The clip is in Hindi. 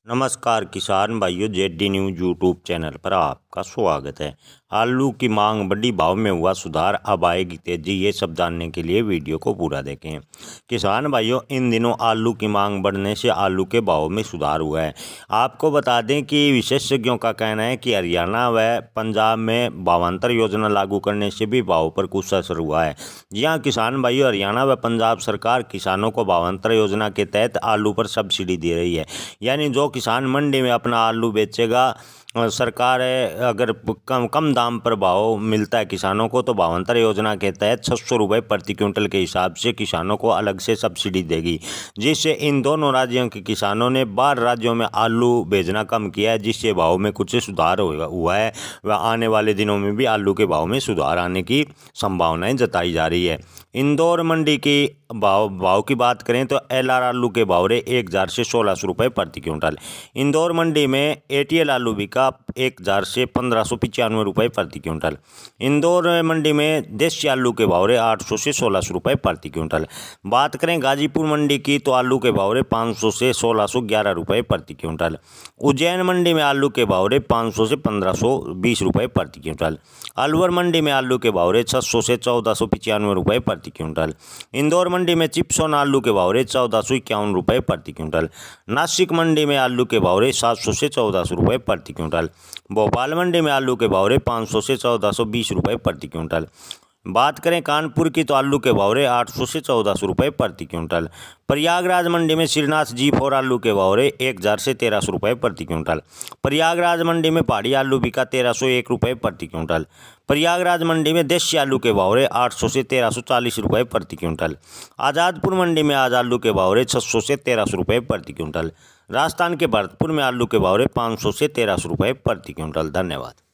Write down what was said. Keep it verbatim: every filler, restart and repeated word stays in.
नमस्कार किसान भाइयों, Z D news YouTube channel पर आपका स्वागत है। आलू की मांग बढ़ी, भाव में हुआ सुधार, अब आएगी तेजी, ये सब जानने के लिए वीडियो को पूरा देखें। किसान भाइयों, इन दिनों आलू की मांग बढ़ने से आलू के भाव में सुधार हुआ है। आपको बता दें कि विशेषज्ञों का कहना है कि हरियाणा व पंजाब में भावांतर योजना लागू करने से भी भाव पर कुछ असर हुआ है। जी हाँ किसान भाइयों, हरियाणा व पंजाब सरकार किसानों को भावांतर योजना के तहत आलू पर सब्सिडी दे रही है। यानी जो किसान मंडी में अपना आलू बेचेगा, सरकार है अगर कम कम दाम पर भाव मिलता है किसानों को, तो भावांतर योजना के तहत छः सौ रुपये प्रति क्विंटल के हिसाब से किसानों को अलग से सब्सिडी देगी, जिससे इन दोनों राज्यों के किसानों ने बाहर राज्यों में आलू भेजना कम किया है, जिससे भाव में कुछ सुधार हुआ है। व आने वाले दिनों में भी आलू के भाव में सुधार आने की संभावनाएं जताई जा रही है। इंदौर मंडी की भाव भाव की बात करें तो एल आर आलू के भाव रहे एक हज़ार से सोलह सौ रुपये प्रति क्विंटल। इंदौर मंडी में ए टी एल आलू बिका एक हज़ार से पंद्रह सौ पचानवे रुपये प्रति क्विंटल। इंदौर मंडी में देसी आलू के भाव रहे आठ सौ से सोलह सौ रुपये प्रति क्विंटल। बात करें गाजीपुर मंडी की तो आलू के भाव रहे पाँच सौ से सोलह सौ ग्यारह रुपये प्रति क्विंटल। उज्जैन मंडी में आलू के भाव रहे पाँच सौ से पंद्रह सौ बीस रुपये प्रति क्विंटल। अलवर मंडी में आलू के भाव रहे छः सौ से चौदह सौ पचानवे रुपये प्रति क्विंटल। इंदौर मंडी में चिप्सोन आलू के भाव रहे चौदह सौ इक्यावन रुपये प्रति क्विंटल। नासिक मंडी में आलू के भाव रहे सात सौ से चौदह सौ रुपये प्रति क्विंटल। भोपाल मंडी में आलू के भाव रहे पाँच सौ से चौदह सौ बीस रुपये प्रति क्विंटल। बात करें कानपुर की तो आलू के भाव रहे आठ सौ से चौदह सौ रुपये प्रति क्विंटल। प्रयागराज मंडी में श्रीनाथ जी फोर आलू के भाव रहे एक हज़ार से तेरह सौ रुपये प्रति क्विंटल। प्रयागराज मंडी में पहाड़ी आलू बिका तेरह सौ एक रुपये प्रति क्विंटल। प्रयागराज मंडी में देसी आलू के भाव रहे आठ सौ से तेरह सौ चालीस रुपये प्रति क्विंटल। आज़ादपुर मंडी में आज आलू के भाव रहे छः सौ से तेरह सौ रुपये प्रति क्विंटल। राजस्थान के भरतपुर में आलू के भाव रहे पाँच सौ से तेरह सौ रुपये प्रति क्विंटल। धन्यवाद।